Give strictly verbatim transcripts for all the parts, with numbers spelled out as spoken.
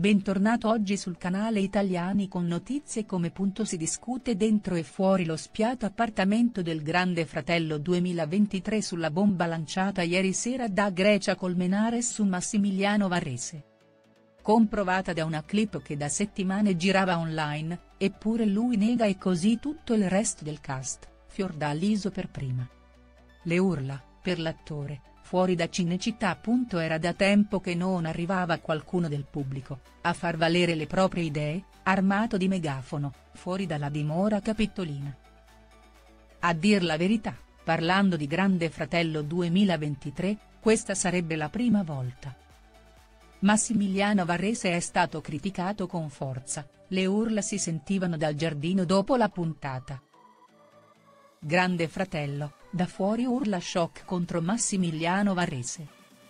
Bentornato oggi sul canale Italiani con notizie come punto si discute dentro e fuori lo spiato appartamento del Grande Fratello duemilaventitré sulla bomba lanciata ieri sera da Grecia Colmenares su Massimiliano Varese. Comprovata da una clip che da settimane girava online, eppure lui nega e così tutto il resto del cast, Fiordaliso per prima. Le urla, per l'attore, fuori da Cinecittà. Era da tempo che non arrivava qualcuno del pubblico, a far valere le proprie idee, armato di megafono, fuori dalla dimora capitolina. A dir la verità, parlando di Grande Fratello duemilaventitré, questa sarebbe la prima volta. Massimiliano Varese è stato criticato con forza, le urla si sentivano dal giardino dopo la puntata. Grande Fratello, da fuori urla shock contro Massimiliano Varese.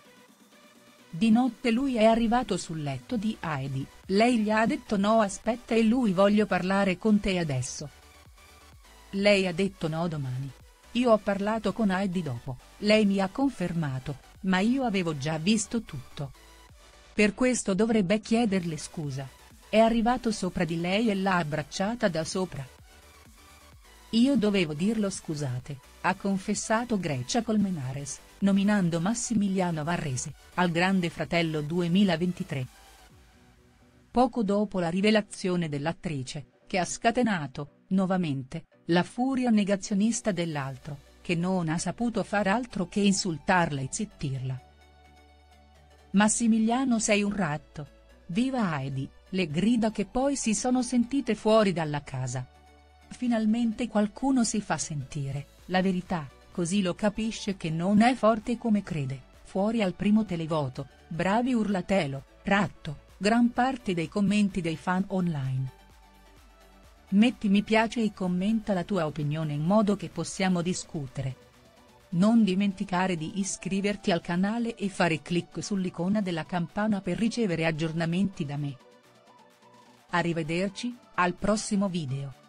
Di notte lui è arrivato sul letto di Heidi, lei gli ha detto no aspetta e lui voglio parlare con te adesso. Lei ha detto no domani. Io ho parlato con Heidi dopo, lei mi ha confermato, ma io avevo già visto tutto. Per questo dovrebbe chiederle scusa. È arrivato sopra di lei e l'ha abbracciata da sopra. Io dovevo dirlo scusate, ha confessato Grecia Colmenares, nominando Massimiliano Varese, al Grande Fratello duemilaventitré. Poco dopo la rivelazione dell'attrice, che ha scatenato, nuovamente, la furia negazionista dell'altro, che non ha saputo far altro che insultarla e zittirla. Massimiliano sei un ratto. Viva Heidi, le grida che poi si sono sentite fuori dalla casa. Finalmente qualcuno si fa sentire, la verità, così lo capisce che non è forte come crede, fuori al primo televoto, bravi urlatelo, ratto, gran parte dei commenti dei fan online. Metti mi piace e commenta la tua opinione in modo che possiamo discutere. Non dimenticare di iscriverti al canale e fare clic sull'icona della campana per ricevere aggiornamenti da me. Arrivederci, al prossimo video.